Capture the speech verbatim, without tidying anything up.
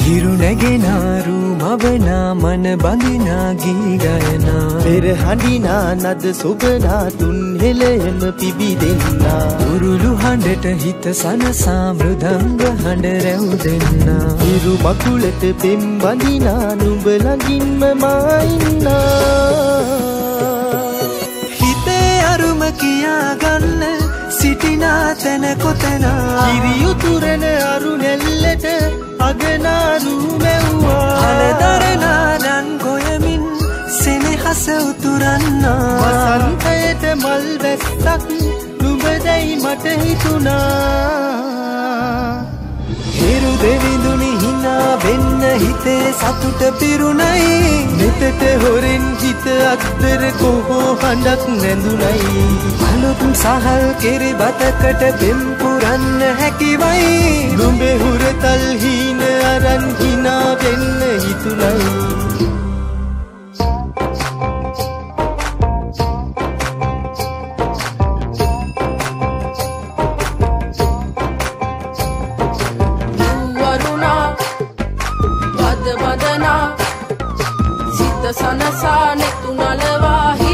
හිරු නැගෙනාරු මවනා මන බඳිනා ගී ගයනා පෙර හඬිනා නද සොබනා තුන් හෙළයම පිබිදෙන්නා උරුළු හඬට හිත සනසා මෘදංග හඬ රැව් දෙන්නා හිරු මකුලට පෙම් බඳිනා නුඹ ළඟින්ම මා ඉන්නා හිතේ අරුම කියා ගන්න සිටිනා තැන කොතනා කිරියුතුරන අරු නැල්ලට අගනාරු මැව්වා හලදරනා නන් ගොයමින් සෙනෙහස උතුරන්නා වසන්තයට මල් වැස්සක් නුඹදැයි මට හිතුණා හිරු දෙවිඳුනි හිනා වෙන්න හිතේ සතුට පිරුණයි මෙතට හොරෙන් හිත අත්තර කොහෝ හඬක් නැඳුනයි අලුත් සහල් කෙරි බතකට පෙම් පුරන්න හැකිවයි නුඹේ හුරතල් හීන අරන් හිනා වෙන්න හිතුණයි සනසා නෙතු නලවා